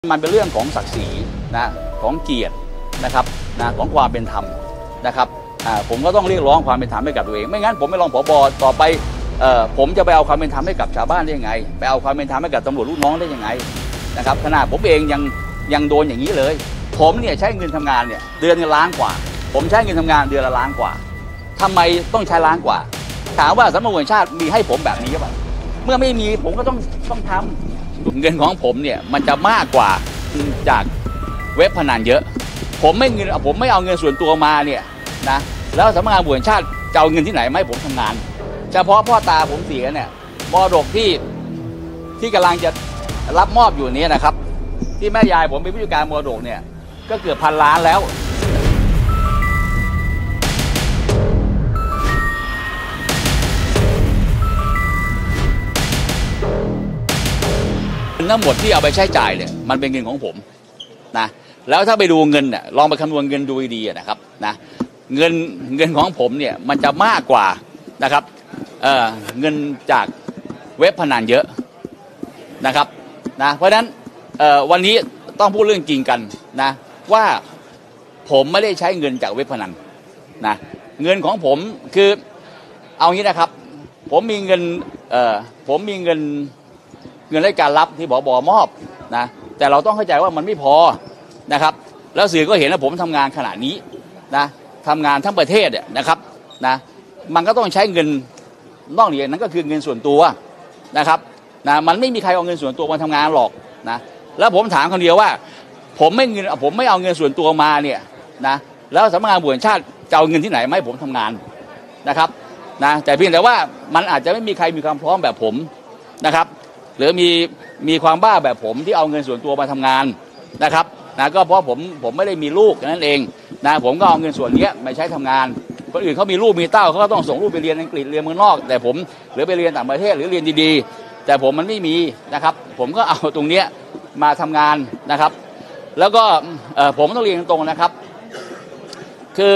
มันเป็นเรื่องของศักดิ์ศรีนะของเกียรตินะครับของความเป็นธรรมนะครับผมก็ต้องเรียกร้องความเป็นธรรมให้กับตัวเองไม่งั้นผมไม่รองผบ.ต่อไปผมจะไปเอาความเป็นธรรมให้กับชาวบ้านได้ยังไงไปเอาความเป็นธรรมให้กับตำรวจลูกน้องได้ยังไงนะครับขนาดผมเองยังโดนอย่างนี้เลยผมเนี่ยใช้เงินทำงานเนี่ยเดือนละล้านกว่าผมใช้เงินทำงานเดือนละล้านกว่าทำไมต้องใช้ล้านกว่าถามว่าสำนักงานชาติมีให้ผมแบบนี้หรือเปล่าเมื่อไม่มีผมก็ต้องทำเงินของผมเนี่ยมันจะมากกว่าจากเว็บพนันเยอะผมไม่เอาเงินส่วนตัวมาเนี่ยนะแล้วสำนักงานตำรวจแห่งชาติจะเอาเงินที่ไหนมาให้ผมทำงานเฉพาะพ่อตาผมเสียเนี่ยมรดกที่กำลังจะรับมอบอยู่นี้นะครับที่แม่ยายผมเป็นผู้จัดการมรดกเนี่ยก็เกือบ1,000 ล้านแล้วทั้งหมดที่เอาไปใช้จ่ายเนี่ยมันเป็นเงินของผมนะแล้วถ้าไปดูเงินเนี่ยลองไปคำนวณเงินดูดีนะครับนะเงินของผมเนี่ยมันจะมากกว่านะครับเงินจากเว็บพนันเยอะนะครับนะเพราะฉะนั้นวันนี้ต้องพูดเรื่องจริงกันนะว่าผมไม่ได้ใช้เงินจากเว็บพนันนะเงินของผมคือเอางี้นะครับผมมีเงินในการรับที่ผบ.มอบนะแต่เราต้องเข้าใจว่ามันไม่พอนะครับแล้วสื่อก็เห็นว่าผมทำงานขนาดนี้นะทำงานทั้งประเทศเนี่ยนะครับนะมันก็ต้องใช้เงินนอกเหนือนั้นก็คือเงินส่วนตัวนะครับนะมันไม่มีใครเอาเงินส่วนตัวมาทำงานหรอกนะแล้วผมถามคนเดียวว่าผมไม่เอาเงินส่วนตัวมาเนี่ยนะแล้วสำนักงานตำรวจแห่งชาติจะเอาเงินที่ไหนมาให้ผมทำงานนะครับนะแต่เพียงแต่ว่ามันอาจจะไม่มีใครมีความพร้อมแบบผมนะครับหรือมีความบ้าแบบผมที่เอาเงินส่วนตัวมาทำงานนะครับนะก็เพราะผมไม่ได้มีลูกนั่นเองนะผมก็เอาเงินส่วนนี้มาใช้ทำงานคนอื่นเขามีลูกมีเต้าเขาก็ต้องส่งลูกไปเรียนอังกฤษเรียนเมืองนอกแต่ผมหรือไปเรียนต่างประเทศหรือเรียนดีๆแต่ผมมันไม่มีนะครับผมก็เอาตรงนี้มาทำงานนะครับแล้วก็ผมต้องเรียนตรงนะครับคือ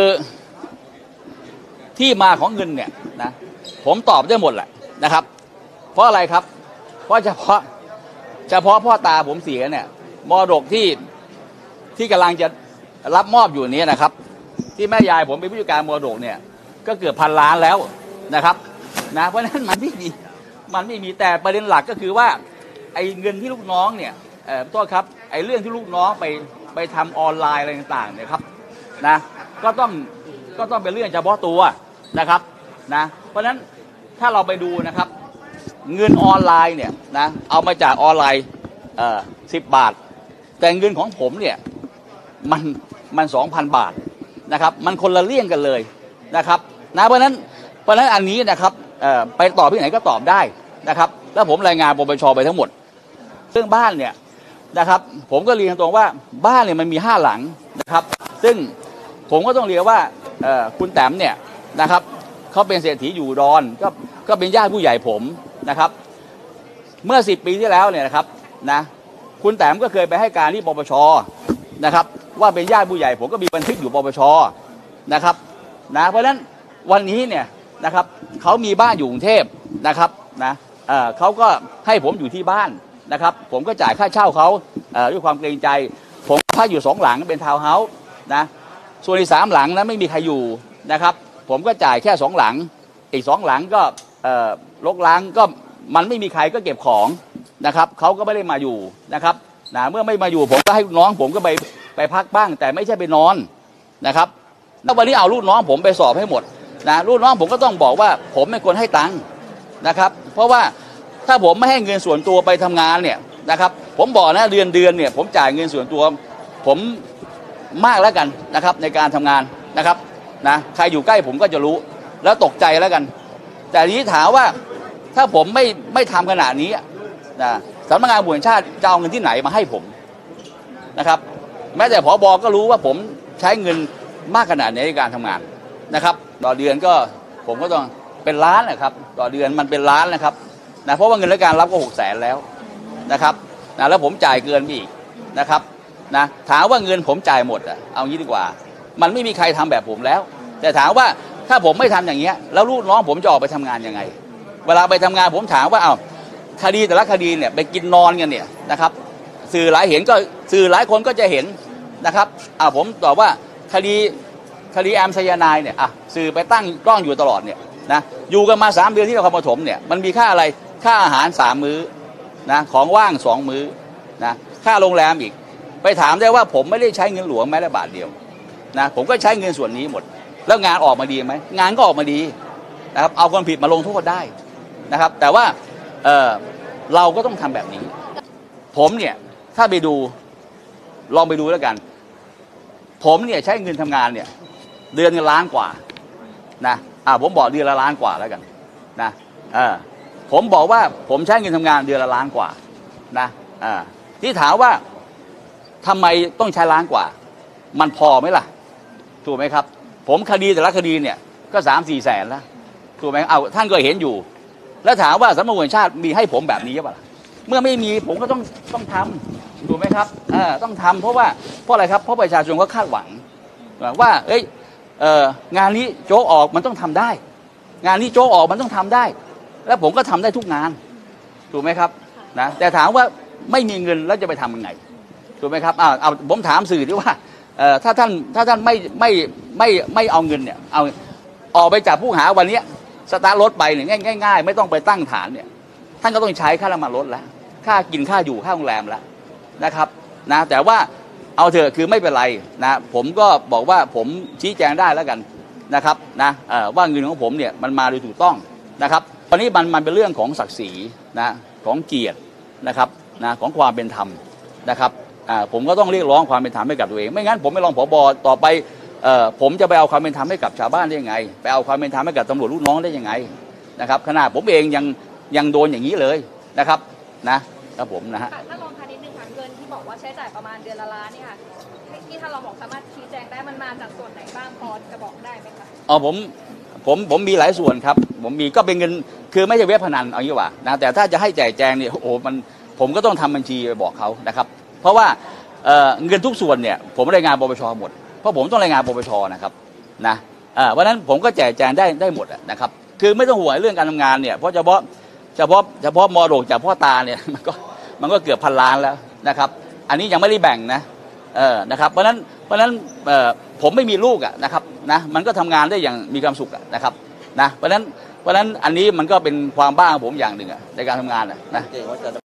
ที่มาของเงินเนี่ยนะผมตอบได้หมดแหละนะครับเพราะอะไรครับเพราะเฉพาะพ่อตาผมเสียเนี่ยมรดกที่กำลังจะรับมอบอยู่นี้นะครับที่แม่ยายผมเป็นผู้จัดการมรดกเนี่ยก็เกือบ1,000 ล้านแล้วนะครับนะเพราะฉะนั้นมันไม่มีแต่ประเด็นหลักก็คือว่าไอ้เงินที่ลูกน้องเนี่ยโทษครับไอ้เรื่องที่ลูกน้องไปทำออนไลน์อะไรต่างๆเนี่ยครับนะก็ต้องเป็นเรื่องเฉพาะตัวนะครับนะเพราะฉะนั้นถ้าเราไปดูนะครับเงินออนไลน์เนี่ยนะเอามาจากออนไลน์10 บาทแต่เงินของผมเนี่ยมัน 2,000 บาทนะครับมันคนละเรื่องกันเลยนะครับนะเพราะฉะนั้นอันนี้นะครับไปตอบที่ไหนก็ตอบได้นะครับแล้วผมรายงานปปช.ไปทั้งหมดเรื่องบ้านเนี่ยนะครับผมก็เรียนตรงว่าบ้านเนี่ยมันมี5 หลังนะครับซึ่งผมก็ต้องเรียกว่าคุณแต้มเนี่ยนะครับเขาเป็นเศรษฐีอยู่ดอนก็เป็นญาติผู้ใหญ่ผมนะครับเมื่อ10 ปีที่แล้วเนี่ยนะครับนะคุณแต้มก็เคยไปให้การที่ปปช.นะครับว่าเป็นญาติผู้ใหญ่ผมก็มีบันทึกอยู่ปปช.นะครับนะเพราะฉะนั้นวันนี้เนี่ยนะครับเขามีบ้านอยู่กรุงเทพนะครับนะเขาก็ให้ผมอยู่ที่บ้านนะครับผมก็จ่ายค่าเช่าเขาด้วยความเกรงใจผมพักอยู่2 หลังเป็นทาวน์เฮาส์นะส่วนอีก3 หลังนะไม่มีใครอยู่นะครับผมก็จ่ายแค่2 หลังอีก2 หลังก็รกล้างก็มันไม่มีใครก็เก็บของนะครับเขาก็ไม่ได้มาอยู่นะครับนะเมื่อไม่มาอยู่ผมก็ให้ลูกน้องผมก็ไปพักบ้างแต่ไม่ใช่ไปนอนนะครับแล้ววันนี้เอาลูกน้องผมไปสอบให้หมดนะลูกน้องผมก็ต้องบอกว่าผมเป็นคนให้ตังค์นะครับเพราะว่าถ้าผมไม่ให้เงินส่วนตัวไปทำงานเนี่ยนะครับผมบอกนะเดือนเนี่ยผมจ่ายเงินส่วนตัวผมมากแล้วกันนะครับในการทำงานนะครับนะใครอยู่ใกล้ผมก็จะรู้แล้วตกใจแล้วกันแต่ทีนี้ถามว่าถ้าผมไม่ทำขนาดนี้นะสำนักงานตำรวจแห่งชาติจะเอาเงินที่ไหนมาให้ผมนะครับแม้แต่ผบ.ก็รู้ว่าผมใช้เงินมากขนาดไหนในการทำงานนะครับต่อเดือนก็ผมก็ต้องเป็นล้านนะครับต่อเดือนมันเป็นล้านนะครับนะเพราะว่าเงินรายการรับก็600,000แล้วนะครับนะแล้วผมจ่ายเกินอีกนะครับนะถามว่าเงินผมจ่ายหมดเอางี้ดีกว่ามันไม่มีใครทำแบบผมแล้วแต่ถามว่าถ้าผมไม่ทำอย่างเงี้ยแล้วลูกน้องผมจะออกไปทำงานยังไงเวลาไปทำงานผมถามว่าคดีแต่ละคดีเนี่ยไปกินนอนกันเนี่ยนะครับสื่อหลายหลายคนก็จะเห็นนะครับผมตอบว่าคดีแอมไซยาไนด์เนี่ยสื่อไปตั้งกล้องอยู่ตลอดเนี่ยนะอยู่กันมา3 เดือนที่นครปฐมเนี่ยมันมีค่าอะไรค่าอาหาร3 มื้อนะของว่าง2 มื้อนะค่าโรงแรมอีกไปถามได้ว่าผมไม่ได้ใช้เงินหลวงแม้แต่บาทเดียวนะผมก็ใช้เงินส่วนนี้หมดแล้วงานออกมาดีไหมงานก็ออกมาดีนะครับเอาคนผิดมาลงโทษได้นะครับแต่ว่าเราก็ต้องทำแบบนี้ผมเนี่ยถ้าไปดูลองไปดูแล้วกันผมเนี่ยใช้เงินทำงานเนี่ยเดือนละล้านกว่านะผมบอกเดือนละล้านกว่าแล้วกันนะผมบอกว่าผมใช้เงินทำงานเดือนละล้านกว่านะที่ถามว่าทำไมต้องใช้ล้านกว่ามันพอไหมล่ะถูกไหมครับผมคดีแต่ละคดีเนี่ยก็3-4 แสนแล้วถูกไหมท่านก็เห็นอยู่แล้วถามว่าสำนักงานตำรวจแห่งชาติมีให้ผมแบบนี้หรือเปล่าเมื่อไม่มีผมก็ต้องทำถูกไหมครับต้องทำเพราะอะไรครับเพราะประชาชนก็คาดหวังว่างานนี้โจ๊กออกมันต้องทำได้งานนี้โจ๊กออกมันต้องทำได้แล้วผมก็ทำได้ทุกงานถูกไหมครับนะแต่ถามว่าไม่มีเงินแล้วจะไปทำยังไงถูกไหมครับผมถามสื่อที่ว่าถ้าท่านไม่เอาเงินเนี่ยเอาออกไปจากผู้หาวันนี้สตาร์ทรถไปเนี่ยง่ายๆไม่ต้องไปตั้งฐานเนี่ยท่านก็ต้องใช้ค่าน้ำมันรถแล้วค่ากินค่าอยู่ค่าโรงแรมแล้วนะครับนะแต่ว่าเอาเถอะคือไม่เป็นไรนะผมก็บอกว่าผมชี้แจงได้แล้วกันนะครับนะว่าเงินของผมเนี่ยมันมาโดยถูกต้องนะครับตอนนี้มันเป็นเรื่องของศักดิ์ศรีนะของเกียรตินะครับนะของความเป็นธรรมนะครับผมก็ต้องเรียกร้องความเป็นธรรมให้กับตัวเองไม่งั้นผมไม่รองผบ.ต่อไปผมจะไปเอาความเป็นธรรมให้กับชาวบ้านได้ยังไงไปเอาความเป็นธรรมให้กับตำรวจลูกน้องได้ยังไงนะครับขนาดผมเองยังโดนอย่างนี้เลยนะครับนะครับผมนะฮะถ้าลองทานนิดนึงค่ะเงินที่บอกว่าใช้จ่ายประมาณเดือนละล้านนี่ค่ะที่ถ้าเราบอกสามารถชี้แจงได้มันมาจากส่วนไหนบ้างพอจะบอกได้ไหมคะผมมีหลายส่วนครับผมมีก็เป็นเงินคือไม่ใช่เว็บพนันเอางี้ว่านะแต่ถ้าจะให้แจกแจงเนี่ยผมก็ต้องทำบัญชีไปบอกเขานะครับเพราะว่าเงินทุกส่วนเนี่ยผมรายงานปปช.หมดเพราะผมต้องรายงานปปช.นะครับนะเพราะนั้นผมก็แจกแจงได้หมดนะครับคือไม่ต้องห่วงเรื่องการทำงานเนี่ยเพราะเฉพาะมรดกจากพ่อตาเนี่ยมันก็เกือบ1,000 ล้านแล้วนะครับอันนี้ยังไม่ได้แบ่งนะครับเพราะฉะนั้นผมไม่มีลูกนะครับนะมันก็ทำงานได้อย่างมีความสุขนะครับนะเพราะฉะนั้นอันนี้มันก็เป็นความบ้าของผมอย่างหนึ่งในการทำงานนะ